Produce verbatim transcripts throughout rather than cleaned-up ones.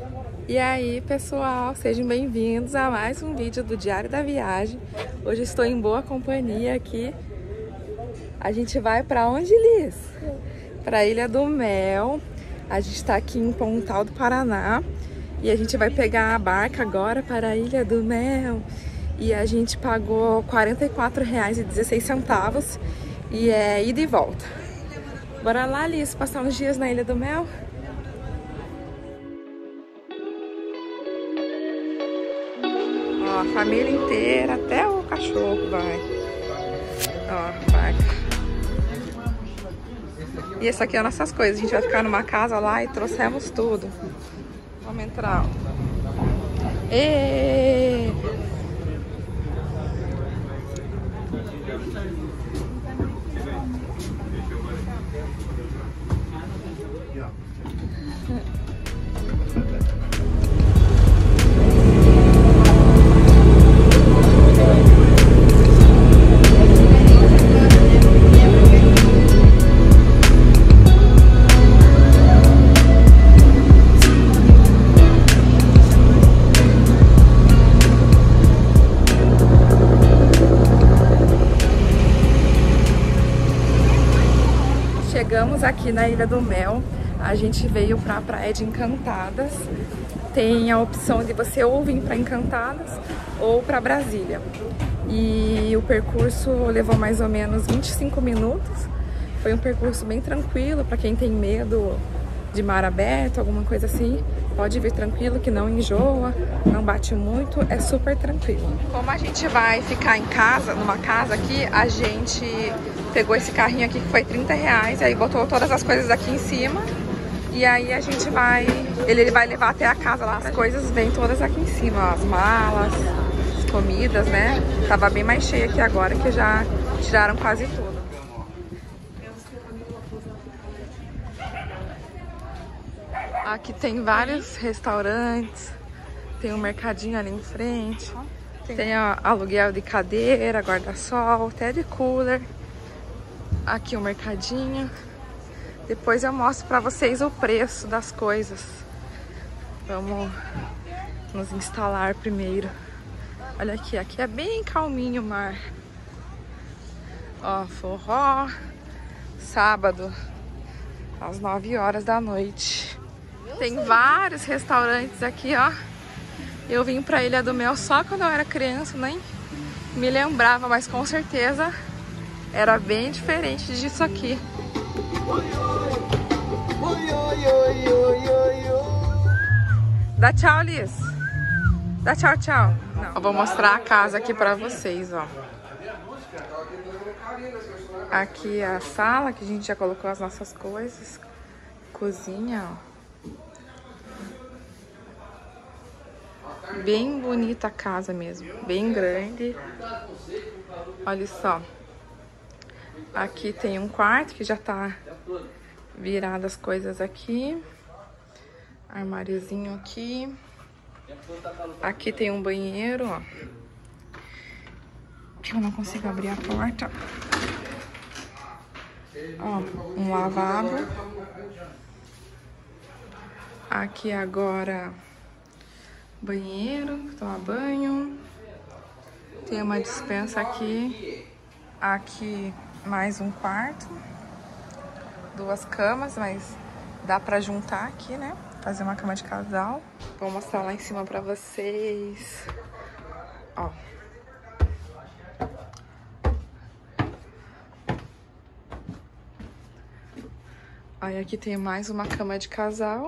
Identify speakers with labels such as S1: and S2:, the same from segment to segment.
S1: E aí, pessoal, sejam bem-vindos a mais um vídeo do Diário da Viagem. Hoje estou em boa companhia aqui. A gente vai para onde, Liz? Para a Ilha do Mel. A gente está aqui em Pontal do Paraná e a gente vai pegar a barca agora para a Ilha do Mel. E a gente pagou quarenta e quatro reais e dezesseis centavos e é ida e volta. Bora lá, Liz, passar uns dias na Ilha do Mel? Ó, a família inteira, até o cachorro vai. Ó, vai. E essa aqui é nossas coisas. A gente vai ficar numa casa lá e trouxemos tudo. Vamos entrar, ó. E... Chegamos aqui na Ilha do Mel. A gente veio para a praia de Encantadas. Tem a opção de você ou vir para Encantadas ou para Brasília. E o percurso levou mais ou menos vinte e cinco minutos. Foi um percurso bem tranquilo para quem tem medo de mar aberto, alguma coisa assim. Pode vir tranquilo, que não enjoa, não bate muito, é super tranquilo. Como a gente vai ficar em casa, numa casa aqui, a gente pegou esse carrinho aqui que foi trinta reais, aí botou todas as coisas aqui em cima. E aí a gente vai, ele, ele vai levar até a casa lá, as coisas vêm todas aqui em cima, ó, as malas, as comidas, né? Tava bem mais cheio aqui agora, que já tiraram quase tudo. Aqui tem vários restaurantes, tem um mercadinho ali em frente, tem ó, aluguel de cadeira, guarda-sol, até de cooler. Aqui o mercadinho. Depois eu mostro pra vocês o preço das coisas. Vamos nos instalar primeiro. Olha aqui, aqui é bem calminho o mar. Ó, forró, sábado, às nove horas da noite. Tem vários restaurantes aqui, ó. Eu vim pra Ilha do Mel só quando eu era criança, nem me lembrava, mas com certeza era bem diferente disso aqui. Dá tchau, Liz. Dá tchau, tchau. Não. Eu vou mostrar a casa aqui pra vocês, ó. Aqui é a sala, que a gente já colocou as nossas coisas. Cozinha, ó. Bem bonita a casa mesmo, bem grande. Olha só. Aqui tem um quarto que já tá virado as coisas aqui. Armáriozinho aqui. Aqui tem um banheiro, ó. Que eu não consigo abrir a porta. Ó, um lavabo. Aqui agora banheiro, tomar banho. Tem uma despensa aqui. Aqui mais um quarto. Duas camas, mas dá pra juntar aqui, né? Fazer uma cama de casal. Vou mostrar lá em cima pra vocês. Ó. Aí aqui tem mais uma cama de casal.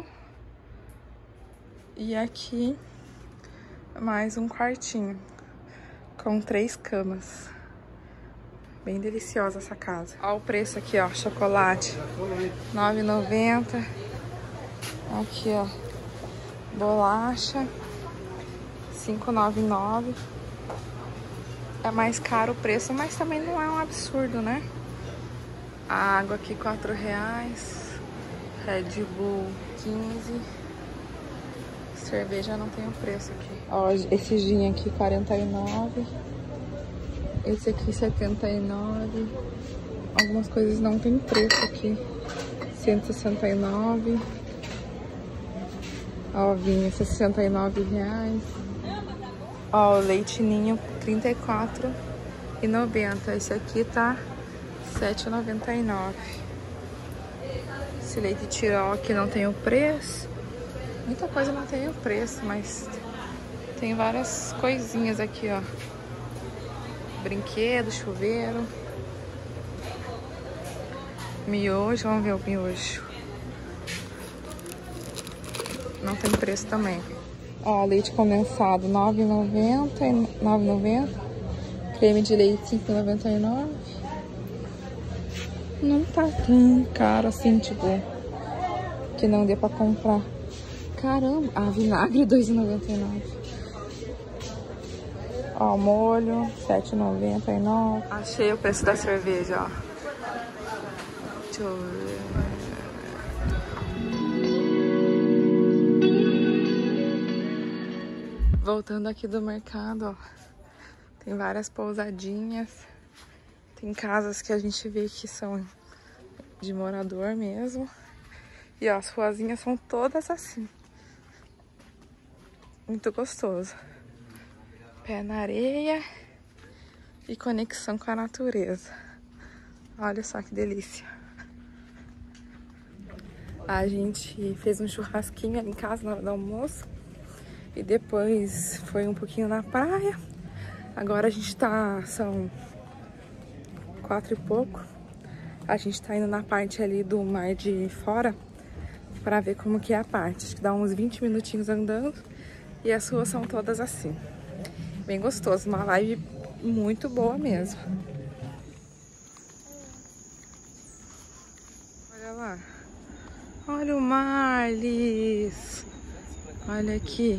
S1: E aqui mais um quartinho com três camas. Bem deliciosa essa casa. Ó o preço aqui, ó, chocolate nove reais e noventa centavos. Aqui, ó, bolacha cinco reais e noventa e nove centavos. É mais caro o preço, mas também não é um absurdo, né? A água aqui quatro reais. Red Bull quinze. Cerveja não tem o preço aqui. Ó, esse gin aqui quarenta e nove. Esse aqui setenta e nove. Algumas coisas não tem preço aqui. cento e sessenta e nove. Ó, vinho sessenta e nove reais. Ó, o leite ninho trinta e quatro reais e noventa centavos. Esse aqui tá sete reais e noventa e nove centavos. Esse leite Tirol aqui não tem o preço. Muita coisa não tem o preço, mas tem várias coisinhas aqui, ó. Brinquedo, chuveiro. Miojo, vamos ver o miojo. Não tem preço também. Ó, leite condensado nove reais e noventa centavos, nove reais e noventa centavos. Creme de leite cinco reais e noventa e nove centavos. Não tá tão caro assim, tipo, que não dê pra comprar. Caramba, ah, vinagre dois reais e noventa e nove centavos. Ó, molho sete reais e noventa e nove centavos. Achei o preço da cerveja, ó. Deixa eu ver. Voltando aqui do mercado, ó. Tem várias pousadinhas. Tem casas que a gente vê que são de morador mesmo. E ó, as ruazinhas são todas assim. Muito gostoso. Pé na areia e conexão com a natureza. Olha só que delícia. A gente fez um churrasquinho ali em casa na hora do almoço. E depois foi um pouquinho na praia. Agora a gente tá... São quatro e pouco. A gente tá indo na parte ali do Mar de Fora pra ver como que é a parte. Acho que dá uns vinte minutinhos andando. E as ruas são todas assim. Bem gostoso. Uma vibe muito boa mesmo. Olha lá. Olha o Marlis. Olha aqui.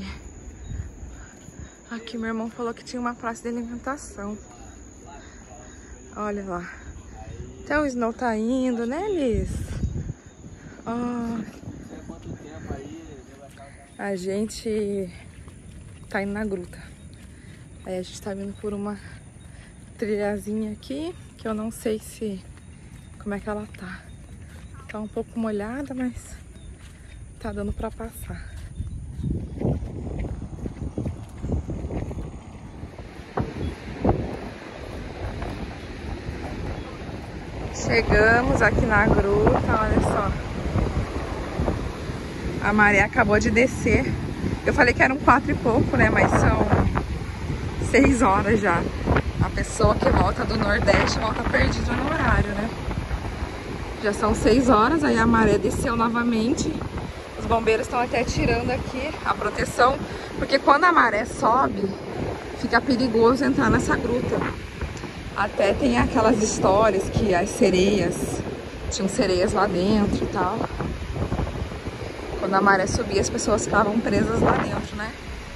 S1: Aqui meu irmão falou que tinha uma praça de alimentação. Olha lá. Até o Snow tá indo, né, Liz? Ó. A gente tá indo na gruta. Aí a gente tá vindo por uma trilhazinha aqui, que eu não sei se... como é que ela tá. Tá um pouco molhada, mas tá dando pra passar. Chegamos aqui na gruta, olha só. A maré acabou de descer. Eu falei que eram quatro e pouco, né? Mas são seis horas já. A pessoa que volta do Nordeste volta perdida no horário, né? Já são seis horas, aí a maré desceu novamente. Os bombeiros estão até tirando aqui a proteção, porque quando a maré sobe, fica perigoso entrar nessa gruta. Até tem aquelas histórias que as sereias, tinham sereias lá dentro e tal. Quando a maré subia, as pessoas ficavam presas lá dentro, né?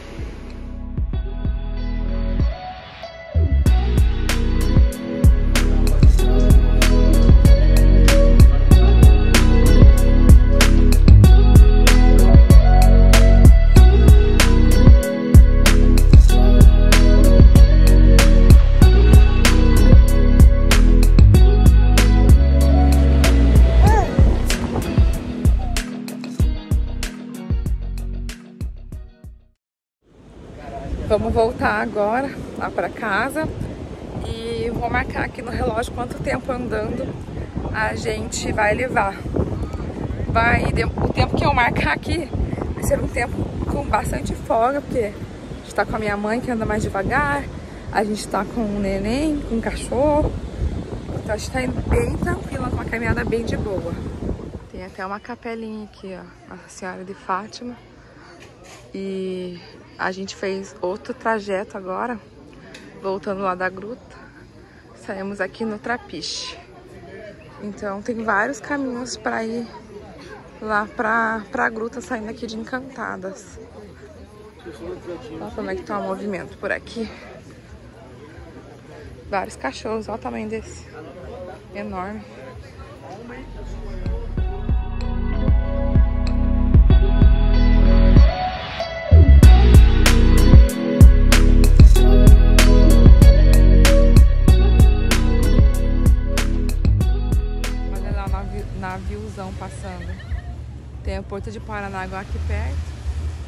S1: Vamos voltar agora lá para casa e vou marcar aqui no relógio quanto tempo andando a gente vai levar. Vai, o tempo que eu marcar aqui vai ser um tempo com bastante folga, porque a gente tá com a minha mãe que anda mais devagar, a gente tá com o neném, com o cachorro, então a gente tá indo bem tranquila, com uma caminhada bem de boa. Tem até uma capelinha aqui, ó, Nossa Senhora de Fátima. E a gente fez outro trajeto agora, voltando lá da gruta. Saímos aqui no Trapiche. Então tem vários caminhos para ir lá pra, pra gruta, saindo aqui de Encantadas. Olha como é que tá o movimento por aqui. Vários cachorros, olha o tamanho desse. Enorme. Naviozão passando. Tem o Porto de Paranaguá aqui perto.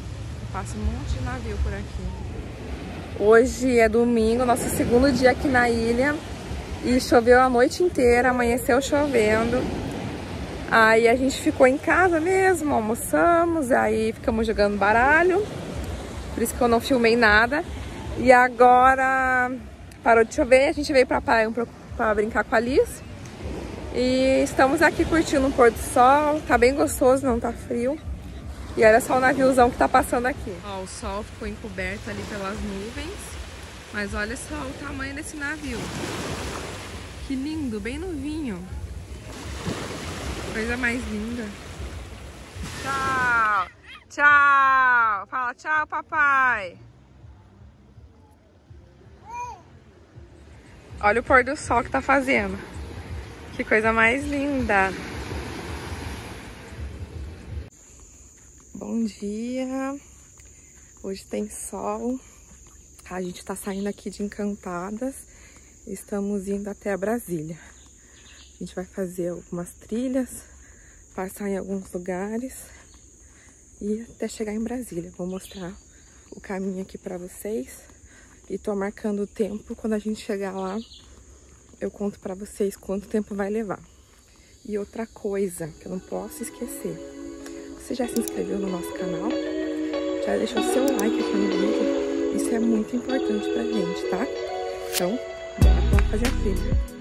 S1: Passa um monte de navio por aqui. Hoje é domingo, nosso segundo dia aqui na ilha. E choveu a noite inteira, amanheceu chovendo. Aí a gente ficou em casa mesmo, almoçamos, aí ficamos jogando baralho. Por isso que eu não filmei nada. E agora parou de chover, a gente veio pra praia pra brincar com a Liz. E estamos aqui curtindo um pôr do sol, tá bem gostoso, não tá frio. E olha só o naviozão que tá passando aqui. Ó, o sol ficou encoberto ali pelas nuvens, mas olha só o tamanho desse navio. Que lindo, bem novinho. Coisa mais linda. Tchau, tchau. Fala tchau, papai. Olha o pôr do sol que tá fazendo. Que coisa mais linda. Bom dia. Hoje tem sol. A gente tá saindo aqui de Encantadas. Estamos indo até Brasília. A gente vai fazer algumas trilhas, passar em alguns lugares e até chegar em Brasília. Vou mostrar o caminho aqui pra vocês. E tô marcando o tempo. Quando a gente chegar lá, eu conto pra vocês quanto tempo vai levar. E outra coisa que eu não posso esquecer. Você já se inscreveu no nosso canal? Já deixou seu like aqui no vídeo? Isso é muito importante pra gente, tá? Então, bora lá fazer a trilha.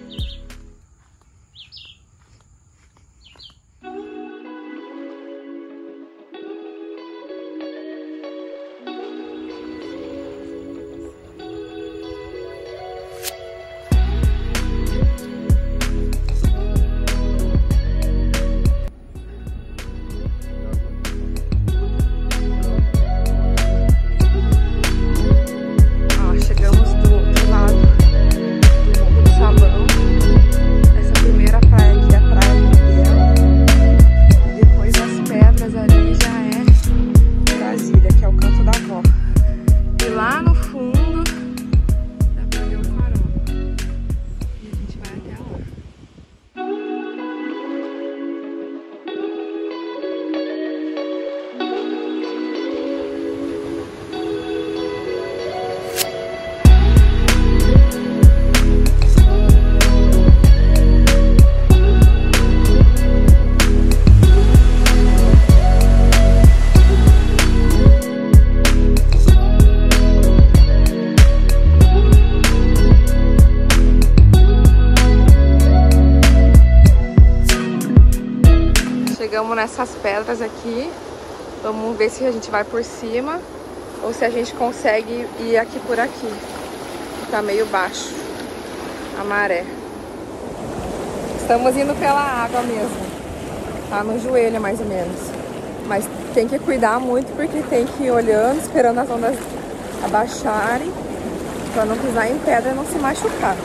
S1: Chegamos nessas pedras aqui. Vamos ver se a gente vai por cima ou se a gente consegue ir aqui por aqui. Tá meio baixo a maré. Estamos indo pela água mesmo. Tá no joelho mais ou menos. Mas tem que cuidar muito porque tem que ir olhando, esperando as ondas abaixarem pra não pisar em pedra e não se machucar.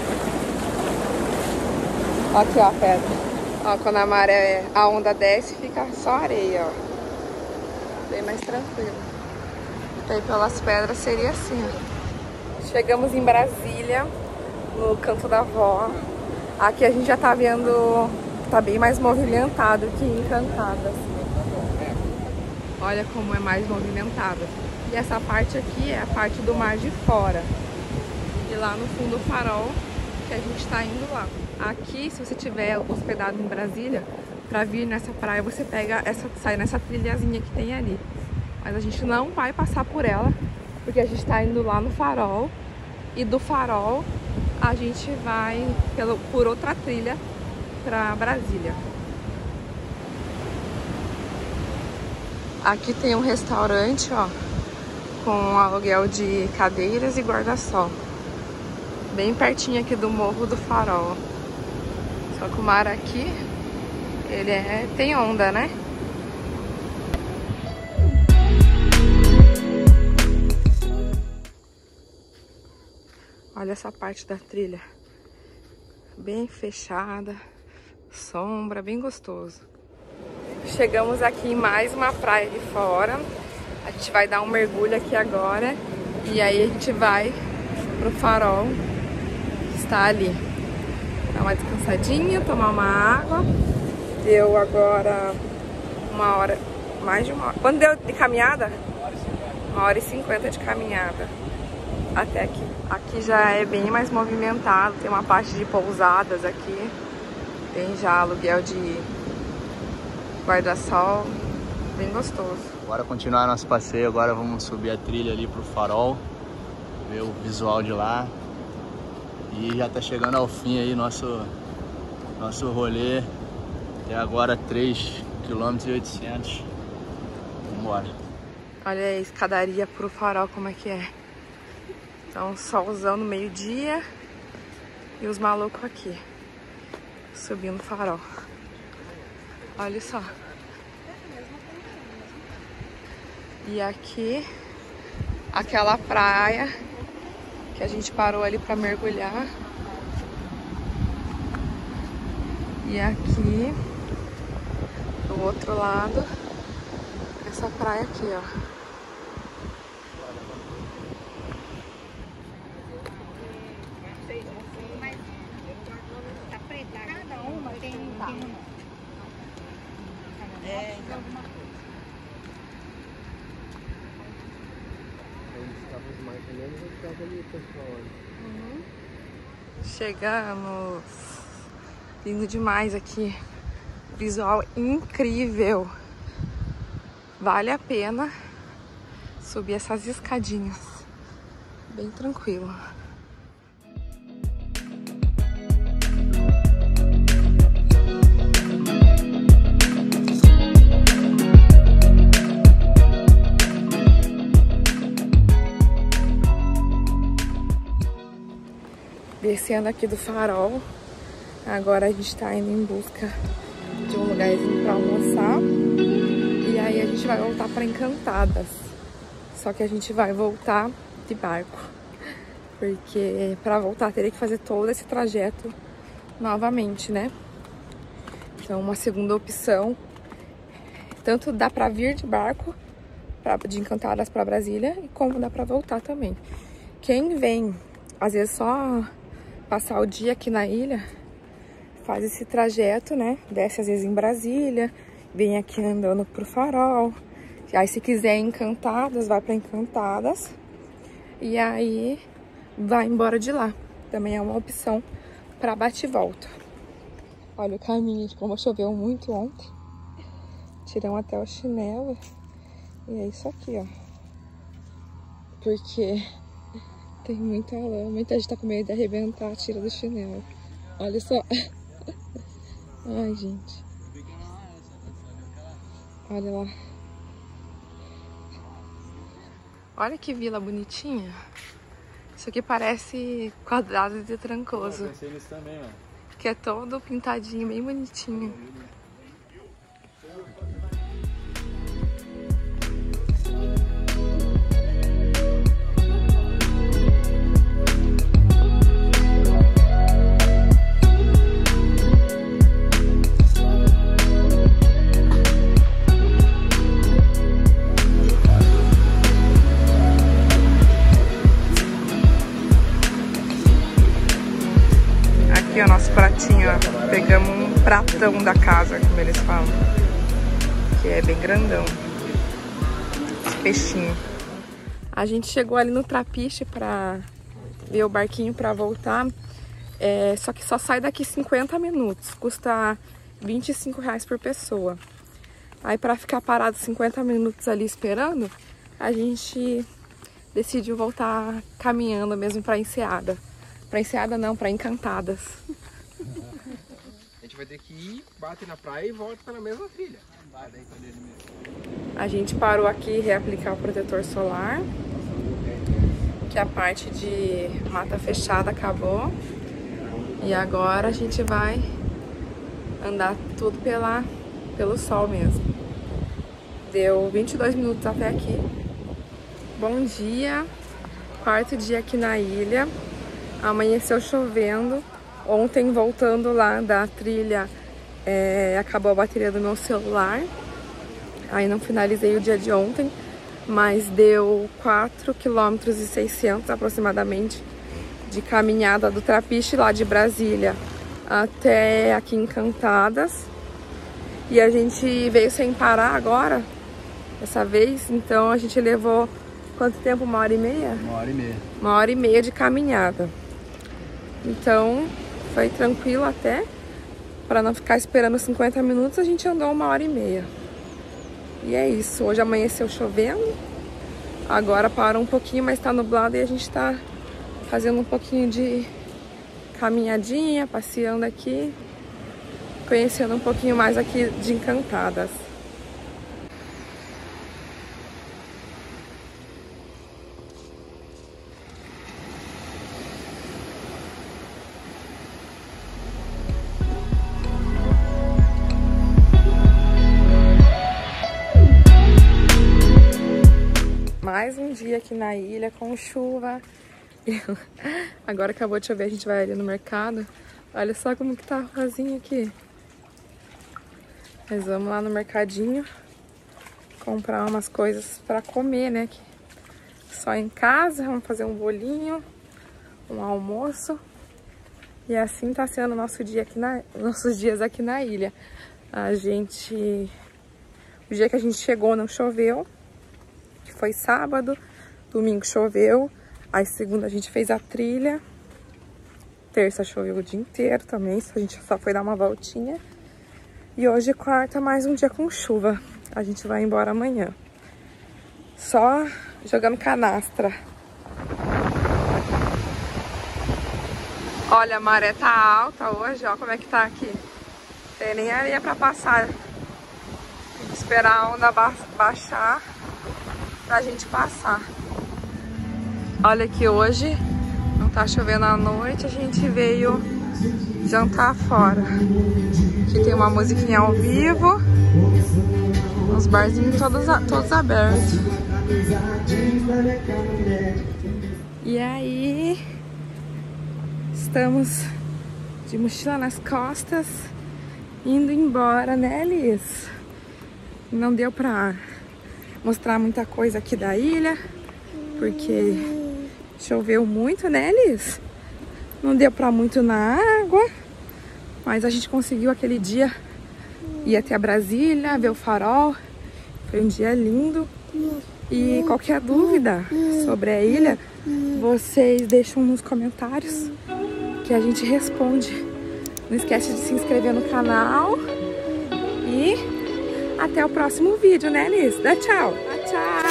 S1: Aqui ó a pedra. Ó, quando a maré, a onda desce, fica só areia, ó. Bem mais tranquilo. Daí pelas pedras seria assim, ó. Chegamos em Brasília, no Canto da Vó. Aqui a gente já tá vendo, tá bem mais movimentado que em Encantadas. Olha como é mais movimentado. E essa parte aqui é a parte do mar de fora. E lá no fundo o farol que a gente tá indo lá. Aqui, se você tiver hospedado em Brasília, pra vir nessa praia, você pega essa, sai nessa trilhazinha que tem ali. Mas a gente não vai passar por ela, porque a gente tá indo lá no farol. E do farol, a gente vai pelo, por outra trilha pra Brasília. Aqui tem um restaurante, ó, com aluguel de cadeiras e guarda-sol. Bem pertinho aqui do Morro do Farol. Só que o mar aqui, ele é, tem onda, né? Olha essa parte da trilha. Bem fechada, sombra, bem gostoso. Chegamos aqui em mais uma praia de fora. A gente vai dar um mergulho aqui agora. E aí a gente vai pro farol que está ali. Dar uma descansadinha, tomar uma água. Deu agora uma hora, mais de uma hora. Quando deu de caminhada? Uma hora e cinquenta de caminhada até aqui. Aqui já é bem mais movimentado, tem uma parte de pousadas aqui. Tem já aluguel de guarda-sol, bem gostoso.
S2: Bora continuar nosso passeio, agora vamos subir a trilha ali pro farol, ver o visual de lá. E já tá chegando ao fim aí nosso, nosso rolê. Até agora três quilômetros e oitocentos. Vambora.
S1: Olha a escadaria pro farol como é que é. Então solzão no meio-dia e os malucos aqui subindo o farol. Olha só. E aqui aquela praia que a gente parou ali para mergulhar. E aqui do outro lado essa praia aqui, ó.
S3: Cada uma tem um. É, então.
S4: Mais ou menos eu ficava ali, pessoal.
S1: Uhum. Chegamos. Lindo demais aqui. Visual incrível. Vale a pena subir essas escadinhas. Bem tranquilo. Descendo aqui do farol. Agora a gente tá indo em busca de um lugarzinho pra almoçar. E aí a gente vai voltar pra Encantadas. Só que a gente vai voltar de barco. Porque pra voltar teria que fazer todo esse trajeto novamente, né? Então uma segunda opção. Tanto dá pra vir de barco pra, de Encantadas pra Brasília, e como dá pra voltar também. Quem vem, às vezes só passar o dia aqui na ilha, faz esse trajeto, né? Desce às vezes em Brasília, vem aqui andando pro farol. Aí se quiser Encantadas, vai pra Encantadas. E aí vai embora de lá. Também é uma opção pra bate e volta. Olha o caminho, como choveu muito ontem. Tiramos até o chinelo. E é isso aqui, ó. Porque tem muita lama, muita gente tá com medo de arrebentar, tira do chinelo. Olha só. Ai, gente. Olha lá. Olha que vila bonitinha. Isso aqui parece quadrado de Trancoso.
S2: Eu pensei nisso também, ó.
S1: Que é todo pintadinho, bem bonitinho. Aqui é o nosso pratinho, ó. Pegamos um pratão da casa, como eles falam. Que é bem grandão. Esse peixinho. A gente chegou ali no Trapiche pra ver o barquinho pra voltar. É, só que só sai daqui cinquenta minutos. Custa vinte e cinco reais por pessoa. Aí pra ficar parado cinquenta minutos ali esperando, a gente decidiu voltar caminhando mesmo pra Enseada. Pra Enseada não, pra Encantadas.
S4: A gente vai ter que ir, bate na praia e volta pela mesma trilha.
S1: A gente parou aqui e reaplicar o protetor solar. Que a parte de mata fechada acabou. E agora a gente vai andar tudo pela, pelo sol mesmo. Deu vinte e dois minutos até aqui. Bom dia. Quarto dia aqui na ilha. Amanheceu chovendo. Ontem, voltando lá da trilha, é, acabou a bateria do meu celular. Aí não finalizei o dia de ontem, mas deu quatro quilômetros e seiscentos aproximadamente de caminhada do Trapiche lá de Brasília até aqui em Encantadas. E a gente veio sem parar agora, dessa vez, então a gente levou quanto tempo? Uma hora e meia?
S2: Uma hora e meia.
S1: Uma hora e meia de caminhada. Então, foi tranquilo até. Para não ficar esperando cinquenta minutos, a gente andou uma hora e meia. E é isso. Hoje amanheceu chovendo. Agora parou um pouquinho, mas tá nublado e a gente tá fazendo um pouquinho de caminhadinha, passeando aqui, conhecendo um pouquinho mais aqui de Encantadas. Mais um dia aqui na ilha com chuva. Agora acabou de chover, a gente vai ali no mercado. Olha só como que tá a rosinha aqui. Mas vamos lá no mercadinho comprar umas coisas pra comer, né? Só em casa, vamos fazer um bolinho, um almoço. E assim tá sendo o nosso dia aqui na, nossos dias aqui na ilha. A gente... O dia que a gente chegou não choveu, que foi sábado. Domingo choveu. Aí segunda a gente fez a trilha. Terça choveu o dia inteiro também, a gente só foi dar uma voltinha. E hoje quarta, mais um dia com chuva. A gente vai embora amanhã. Só jogando canastra. Olha, a maré tá alta hoje, ó como é que tá aqui. Tem nem areia pra passar. Tem que esperar a onda ba baixar pra gente passar. Olha que hoje não tá chovendo à noite, a gente veio jantar fora. Aqui tem uma musiquinha ao vivo, os barzinhos todos, todos abertos. E aí, estamos de mochila nas costas, indo embora, né, Liz? Não deu pra mostrar muita coisa aqui da ilha, porque choveu muito, né, Liz? Não deu pra muito na água, mas a gente conseguiu aquele dia ir até a Brasília, ver o farol. Foi um dia lindo. E qualquer dúvida sobre a ilha, vocês deixam nos comentários que a gente responde. Não esquece de se inscrever no canal e até o próximo vídeo, né, Liz? Dá tchau! Dá tchau!